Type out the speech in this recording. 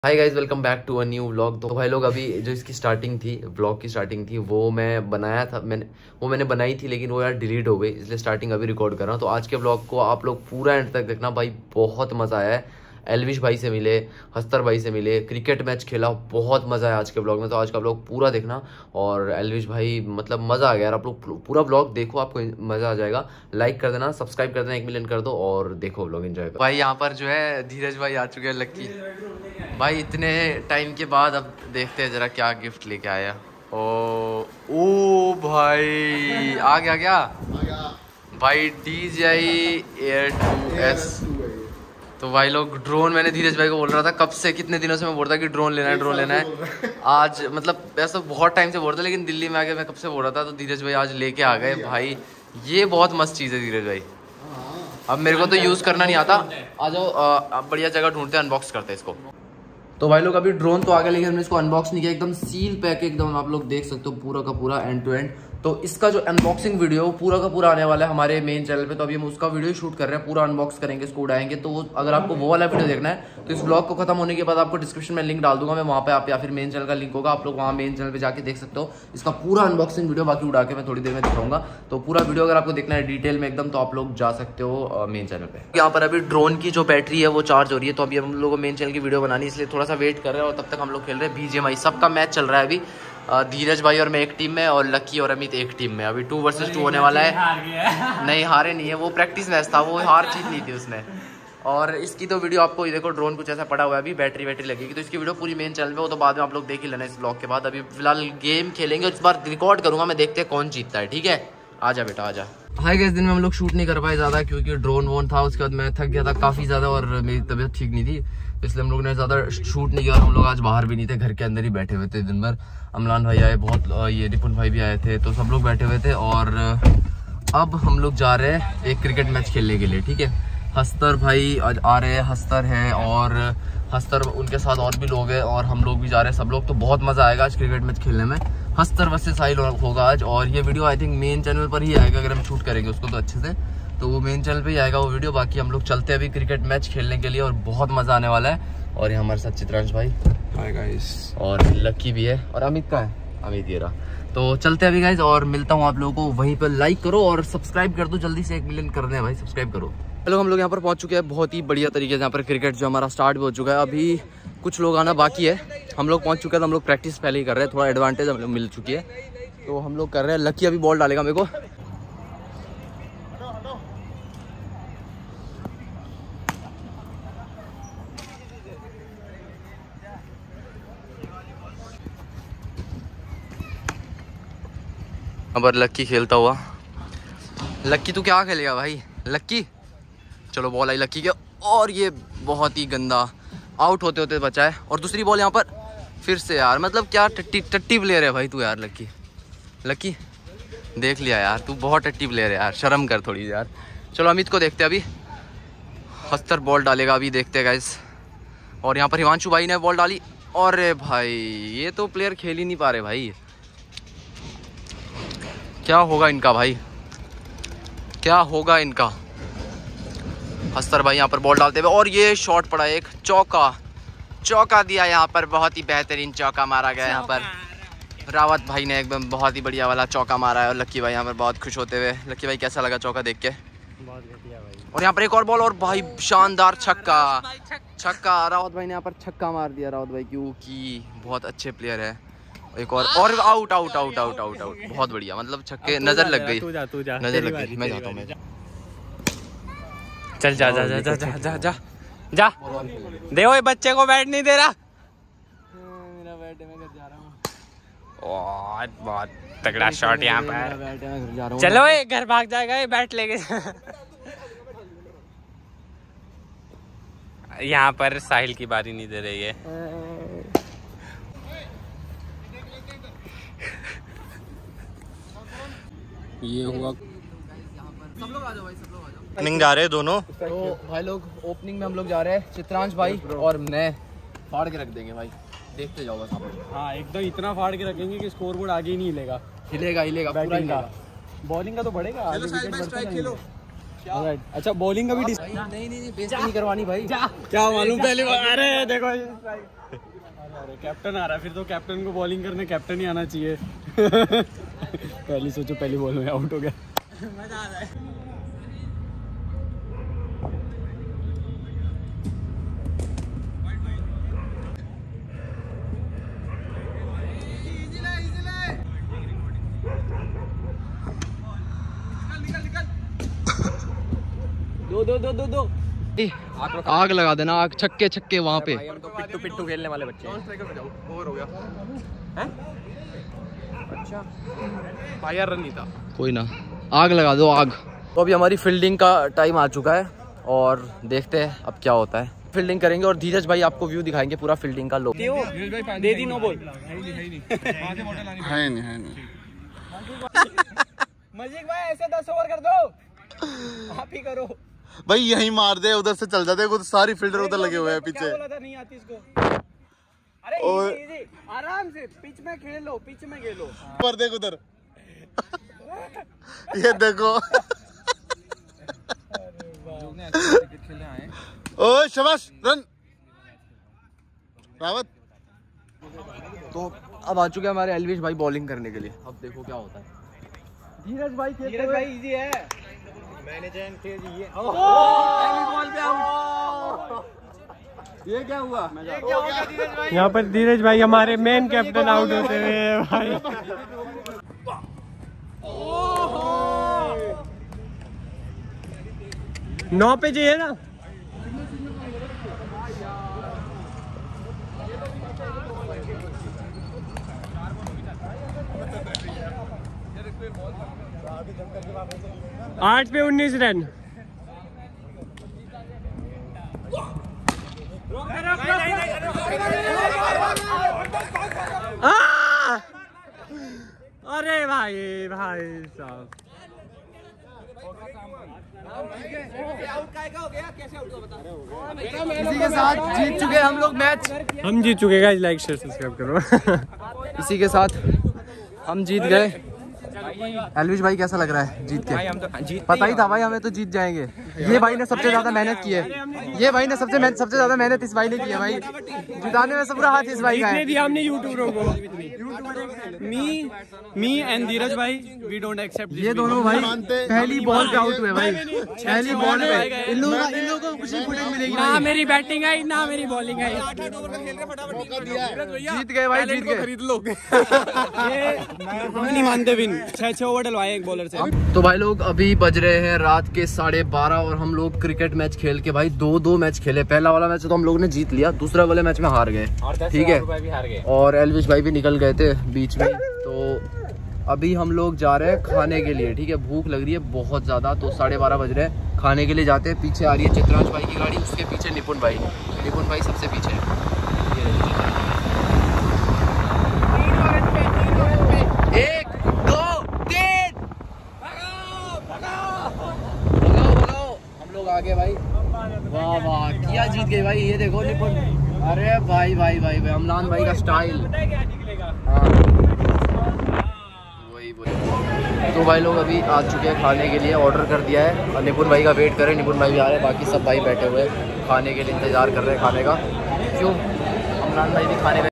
Hi guys, welcome back to a new vlog. तो भाई लोग, अभी जो इसकी स्टार्टिंग थी, व्लॉग की स्टार्टिंग थी, वो मैं बनाया था। मैंने बनाई थी, लेकिन वो यार डिलीट हो गई, इसलिए स्टार्टिंग अभी रिकॉर्ड कर रहा हूँ। तो आज के व्लॉग को आप लोग पूरा एंड तक देखना भाई, बहुत मज़ा आया है। एलविश भाई से मिले, हस्तर भाई से मिले, क्रिकेट मैच खेला, बहुत मज़ा आया आज के व्लॉग में। तो आज का व्लॉग पूरा देखना। और एलविश भाई मतलब मज़ा आ गया यार। आप लोग पूरा व्लॉग देखो, आपको मज़ा आ जाएगा। लाइक कर देना, सब्सक्राइब कर देना, 1 मिलियन कर दो और देखो व्लॉग, एंजॉय करो। भाई यहाँ पर जो है धीरज भाई आ चुके हैं, लक्की भाई। इतने टाइम के बाद अब देखते हैं जरा क्या गिफ्ट लेके आया। ओ भाई आ गया क्या भाई, DJI Air 2S। तो भाई लोग, ड्रोन मैंने धीरज भाई को बोल रहा था कब से, कितने दिनों से मैं बोल रहा था कि ड्रोन लेना है, ड्रोन लेना है। आज मतलब ऐसा बहुत टाइम से बोल रहा था, लेकिन दिल्ली में आके मैं कब से बोल रहा था। तो धीरज भाई आज लेके आ गए भाई। ये बहुत मस्त चीज़ है धीरज भाई। अब मेरे को तो यूज़ करना नहीं आता। आ जाओ, बढ़िया जगह ढूंढते हैं, अनबॉक्स करते हैं इसको। तो भाई लोग, अभी ड्रोन तो आ गया, लेकिन हमने इसको अनबॉक्स नहीं किया। एकदम सील पैक, एकदम आप लोग देख सकते हो पूरा का पूरा एंड टू एंड। तो इसका जो अनबॉक्सिंग वीडियो पूरा का पूरा आने वाला है हमारे मेन चैनल पे। तो अभी हम उसका वीडियो शूट कर रहे हैं, पूरा अनबॉक्स करेंगे, इसको उड़ाएंगे। तो अगर आपको वो वाला वीडियो देखना है तो इस ब्लॉग को खत्म होने के बाद आपको डिस्क्रिप्शन में लिंक डाल दूंगा मैं, वहाँ पे आप, या फिर मेन चैनल का लिंक होगा, आप लोग वहाँ मेन चैनल पे जाके देख सकते हो इसका पूरा अनबॉक्सिंग वीडियो। बाकी उड़ा के मैं थोड़ी देर में दिखाऊंगा। तो पूरा वीडियो अगर आपको देखना है डिटेल में एकदम, तो आप लोग जा सकते हो मेन चैनल पे। यहाँ पर अभी ड्रोन की जो बैटरी है वो चार्ज हो रही है। तो अभी हम लोगों को मेन चैनल की वीडियो बनानी, इसलिए थोड़ा सा वेट कर रहे हैं। और तब तक हम लोग खेल रहे हैं BGMI। सबका मैच चल रहा है अभी। धीरज भाई और मैं एक टीम में, और लक्की और अमित एक टीम में। अभी 2 वर्सेस 2 होने वाला है। नहीं हारे नहीं है, वो प्रैक्टिस मैच था, वो हार जीत नहीं थी उसने। और इसकी तो वीडियो आपको देखो, ड्रोन कुछ ऐसा पड़ा हुआ है, अभी बैटरी लगेगी। तो इसकी वीडियो पूरी मेन चैनल पे, वो तो बाद में आप लोग देख ही लेना इस ब्लॉग के बाद। अभी फिलहाल गेम खेलेंगे, इस बार रिकॉर्ड करूंगा मैं, देखते हैं कौन जीतता है। ठीक है, आजा बेटा आजा। हाय गाइस, दिन में हम लोग शूट नहीं कर पाए ज़्यादा, क्योंकि ड्रोन वोन था। उसके बाद मैं थक गया था काफ़ी ज़्यादा, और मेरी तबीयत ठीक नहीं थी, इसलिए हम लोग ने ज़्यादा शूट नहीं किया। और हम लोग आज बाहर भी नहीं थे, घर के अंदर ही बैठे हुए थे दिन भर। अमलान भाई आए बहुत, ये रिपुन भाई भी आए थे, तो सब लोग बैठे हुए थे। और अब हम लोग जा रहे हैं एक क्रिकेट मैच खेलने के लिए। ठीक है, हस्तर भाई आज आ रहे हैं, हस्तर है और हस्तर, उनके साथ और भी लोग हैं, और हम लोग भी जा रहे हैं सब लोग। तो बहुत मज़ा आएगा आज क्रिकेट मैच खेलने में। हस्तर वर्सेस साहिल होगा आज, और ये video I think main channel पर ही आएगा अगर हम शूट करेंगे उसको तो अच्छे से। तो वो मेन चैनल पे ही आएगा वो वीडियो। बाकी हम लोग चलते हैं अभी क्रिकेट मैच खेलने के लिए, और बहुत मज़ा आने वाला है। और यहाँ हमारे साथ चित्रांश भाई, हाय गाइस, और लक्की भी है, और अमित का है, अमित ये रहा। तो चलते हैं अभी गाइस, और मिलता हूँ आप लोगों को वहीं पर। लाइक करो और सब्सक्राइब कर दो जल्दी से, 1 मिलियन करने हैं भाई, सब्सक्राइब करो। हेलो, हम लोग यहाँ पर पहुँच चुके हैं बहुत ही बढ़िया तरीके से। यहाँ पर क्रिकेट जो हमारा स्टार्ट भी हो चुका है, अभी कुछ लोग आना बाकी है। हम लोग पहुँच चुके हैं, तो हम लोग प्रैक्टिस पहले ही कर रहे हैं, थोड़ा एडवांटेज हम लोग मिल चुकी है, तो हम लोग कर रहे हैं। लक्की अभी बॉल डालेगा मेरे को। अब लक्की खेलता हुआ। लक्की तू क्या खेलेगा भाई? लक्की चलो, बॉल आई लक्की के, और ये बहुत ही गंदा आउट होते होते बचा है। और दूसरी बॉल यहाँ पर फिर से यार, मतलब क्या टट्टी प्लेयर है भाई तू यार। लक्की देख लिया यार, तू बहुत टट्टी प्लेयर है यार, शर्म कर थोड़ी यार। चलो अमित को देखते हैं अभी। हस्तर बॉल डालेगा अभी, देखते हैं गाइस। और यहाँ पर हिमांशु भाई ने बॉल डाली, और भाई ये तो प्लेयर खेल ही नहीं पा रहे भाई। क्या होगा इनका भाई, क्या होगा इनका। हस्तर भाई यहाँ पर बॉल डालते हुए, और ये शॉट पड़ा, एक चौका दिया यहाँ पर, बहुत ही बेहतरीन चौका मारा गया यहाँ पर। रावत भाई ने एकदम बहुत ही बढ़िया वाला चौका मारा है, और लक्की भाई यहाँ पर बहुत खुश होते हुए। लक्की भाई कैसा लगा चौका देख के? बहुत बढ़िया भाई। और यहाँ पर एक और बॉल, और भाई शानदार छक्का। रावत भाई ने यहाँ पर छक्का मार दिया। रावत भाई क्योंकि बहुत अच्छे प्लेयर है। एक और आउट। बहुत बढ़िया, मतलब छक्के, नजर लग गई, नजर लग गई। मैं जाता हूँ, चल जा। दे, ओए बच्चे को बैट नहीं दे रहा। मेरा बैट है, मैं घर जा रहा हूँ। बहुत तगड़ा शॉट यहाँ पर। चलो ये घर भाग जाएगा ये बैट लेके। यहाँ पर साहिल की बारी नहीं दे रही है। ये हुआ, सब लोग आ जाओ भाई, सब लोग आ जाओ। ओपनिंग जा रहे हैं दोनों। तो भाई लोग, ओपनिंग में हम लोग जा रहे हैं, चित्रांश भाई और मैं फाड़ के रख देंगे भाई, देखते जाओ बस आप लोग। हाँ, एकदम इतना फाड़ के रखेंगे कि स्कोर बोर्ड आगे ही नहीं हिलेगा। हिलेगा पूरा हिलेगा। बॉलिंग का तो बढ़ेगा, आगे विकेट बढ़ते रहेंगे। अच्छा बॉलिंग का भी नहीं बेइज्जती नहीं करवानी भाई। क्या मालूम पहली बार। अरे देखो अरे कैप्टन आ रहा है, फिर तो कैप्टन को बॉलिंग करने कैप्टन ही आना चाहिए। पहली सोचो पहली बॉल में आउट हो गया। मजा आ रहा है। दो आग लगा देना, आग छक्के छक्के वहाँ पे। हम तो पिट्टू पिट्टू खेलने वाले बच्चे हैं। ओवर हो गया हैं? अच्छा भाई यार रन नहीं था। कोई ना, आग लगा दो आग। तो अभी हमारी फील्डिंग का टाइम आ चुका है और देखते हैं अब क्या होता है। फील्डिंग करेंगे और धीरज भाई आपको व्यू दिखाएंगे पूरा फील्डिंग का। लो दे दी नो बॉल। है नहीं मजीद भाई ऐसे 10 ओवर कर दो, आप ही करो भाई, यहीं मार दे, उधर से चल जाते। तो सारी फील्डर उधर लगे हुए हैं पीछे। क्या बोला था नहीं आती इसको। अरे इजी आराम से पिच में खेल लो, पिच में खेलो। पर देख उधर। ये देखो। ओ शाबाश, रन रावत। तो अब आ चुके हैं हमारे एलविश भाई बॉलिंग करने के लिए। अब देखो क्या होता है। धीरज भाई इजी है। मैनेजर थे ये। बॉल पे आउट। ये क्या हुआ? यहाँ पर धीरज भाई हमारे मेन कैप्टन आउट होते हुए भाई। 9 पे चाहिए ना। आठ पे 19 रन। अरे भाई साहब इसी के साथ जीत चुके हम लोग मैच। हम जीत चुके गाइस, लाइक शेयर सब्सक्राइब करो। इसी के साथ हम जीत गए। एलविश भाई कैसा लग रहा है जीत के? भाई हम तो जीत पता ही था भाई हमें तो जीत जाएंगे। ये भाई ने सबसे ज्यादा मेहनत की है। ये भाई ने सबसे ज्यादा मेहनत इस भाई ने की है भाई। जिताने में सब पूरा हाथ इस भाई का है। दिया हमने यूट्यूबरों को। मी एंड धीरज भाई वी डोंट एक्सेप्ट। ये दोनों भाई पहली बॉल पे आउट हुए भाई। पहली बॉल पे इन लोगों को कुछ फुटेज मिलेगी ना। मेरी बैटिंग आई ना मेरी बॉलिंग आई। जीत गए भाई, जीत गए। खरीद लो। ये हम नहीं मानते विन। 6 ओवर डलवाए एक बॉलर से। तो भाई लोग अभी बज रहे हैं रात के 12:30 और हम लोग क्रिकेट मैच खेल के भाई दो मैच खेले। पहला वाला मैच तो हम लोगों ने जीत लिया, दूसरा वाले मैच में हार गए। ठीक है, और एलविश भाई भी निकल गए थे बीच में। तो अभी हम लोग जा रहे हैं खाने के लिए। ठीक है, भूख लग रही है बहुत ज्यादा। तो 12:30 बज रहे हैं, खाने के लिए जाते हैं। पीछे आ रही है चित्रांश भाई की गाड़ी, उसके पीछे निपुण भाई सबसे पीछे है। 1 2 3 भगाओ। हम लोग आगे भाई। वाह क्या जीत गए भाई। ये देखो निपुण। अरे भाई अमलान भाई का स्टाइल। हाँ वही। तो भाई लोग अभी आ चुके हैं खाने के लिए, ऑर्डर कर दिया है और निपुण भाई का वेट करें। निपुण भाई भी आ रहे हैं, बाकी सब भाई बैठे हुए खाने के लिए इंतजार कर रहे हैं खाने का। क्यों अमलान भाई भी खाने